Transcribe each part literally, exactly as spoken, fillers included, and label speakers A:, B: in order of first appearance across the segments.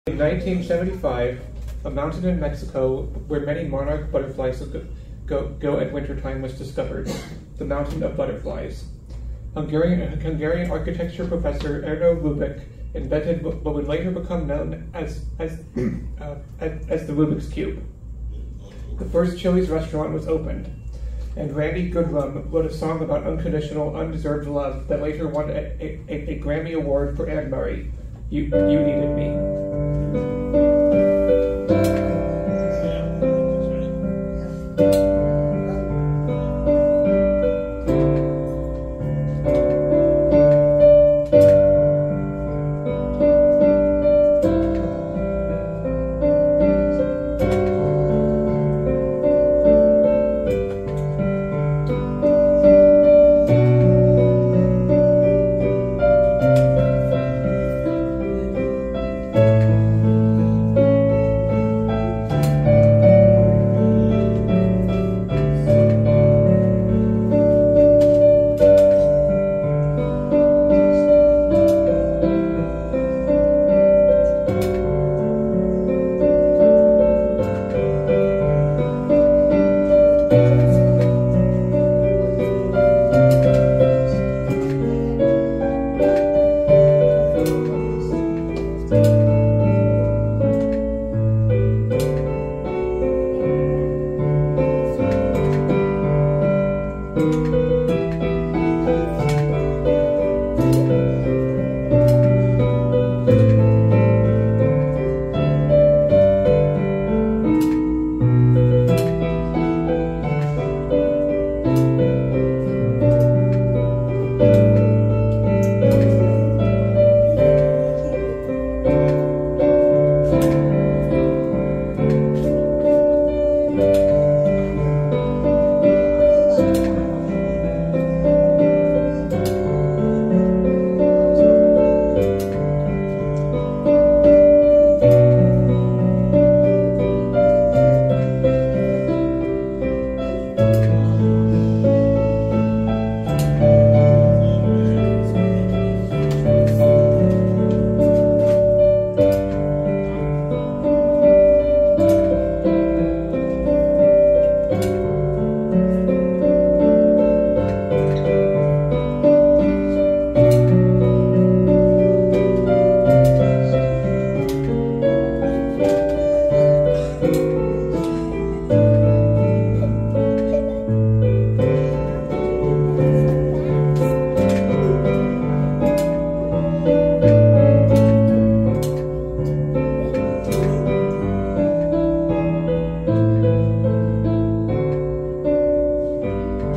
A: In nineteen seventy-five, a mountain in Mexico where many monarch butterflies go, go at wintertime was discovered, the Mountain of Butterflies. Hungarian, Hungarian architecture professor Erno Rubik invented what would later become known as, as, uh, as, as the Rubik's Cube. The first Chili's restaurant was opened, and Randy Goodrum wrote a song about unconditional, undeserved love that later won a, a, a, a Grammy Award for Anne Murray, You, You Needed Me.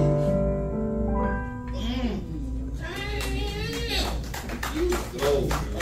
B: Oh.